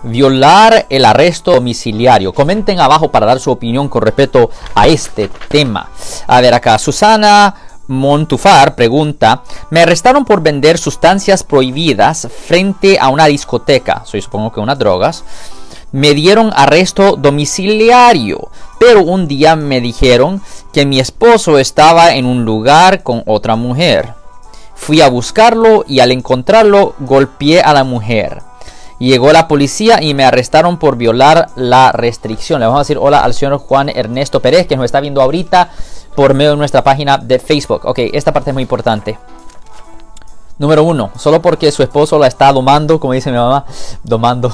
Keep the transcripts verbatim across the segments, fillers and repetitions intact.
violar el arresto domiciliario. Comenten abajo para dar su opinión con respecto a este tema. A ver acá, Susana Montufar pregunta: me arrestaron por vender sustancias prohibidas frente a una discoteca, soy supongo que unas drogas. Me dieron arresto domiciliario, pero un día me dijeron que mi esposo estaba en un lugar con otra mujer. Fui a buscarlo y al encontrarlo golpeé a la mujer. Llegó la policía y me arrestaron por violar la restricción. Le vamos a decir hola al señor Juan Ernesto Pérez, que nos está viendo ahorita por medio de nuestra página de Facebook. Ok, esta parte es muy importante. Número uno, solo porque su esposo la está domando, como dice mi mamá, domando,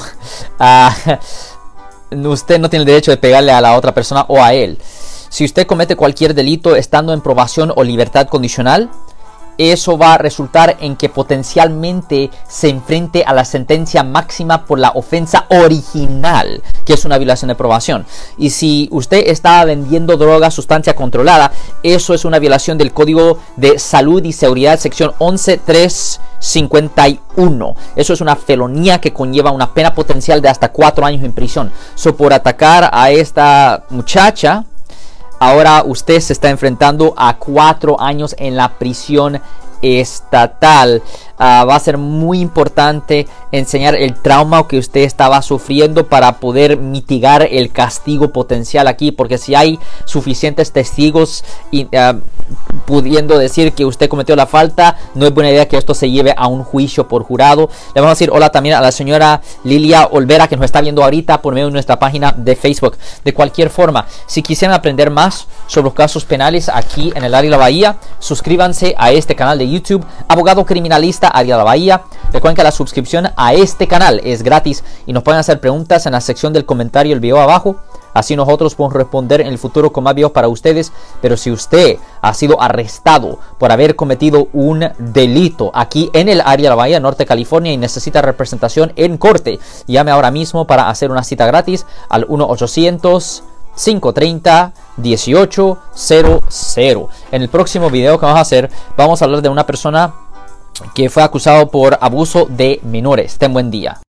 uh, usted no tiene el derecho de pegarle a la otra persona o a él. Si usted comete cualquier delito estando en probación o libertad condicional, eso va a resultar en que potencialmente se enfrente a la sentencia máxima por la ofensa original, que es una violación de probación. Y si usted está vendiendo droga, sustancia controlada, eso es una violación del Código de Salud y Seguridad, sección once trescientos cincuenta y uno. Eso es una felonía que conlleva una pena potencial de hasta cuatro años en prisión. So, por atacar a esta muchacha, ahora usted se está enfrentando a cuatro años en la prisión estatal. Uh, va a ser muy importante enseñar el trauma que usted estaba sufriendo para poder mitigar el castigo potencial aquí, porque si hay suficientes testigos y, uh, pudiendo decir que usted cometió la falta, no es buena idea que esto se lleve a un juicio por jurado. Le vamos a decir hola también a la señora Lilia Olvera, que nos está viendo ahorita por medio de nuestra página de Facebook. De cualquier forma, si quisieran aprender más sobre los casos penales aquí en el área de la Bahía, suscríbanse a este canal de YouTube, Abogado Criminalista Área de la Bahía. Recuerden que la suscripción a este canal es gratis y nos pueden hacer preguntas en la sección del comentario del video abajo. Así nosotros podemos responder en el futuro con más videos para ustedes. Pero si usted ha sido arrestado por haber cometido un delito aquí en el área de la Bahía Norte, California, y necesita representación en corte, llame ahora mismo para hacer una cita gratis al uno ochocientos, cinco treinta, dieciocho cero cero. En el próximo video que vamos a hacer, vamos a hablar de una persona que fue acusado por abuso de menores. Ten buen día.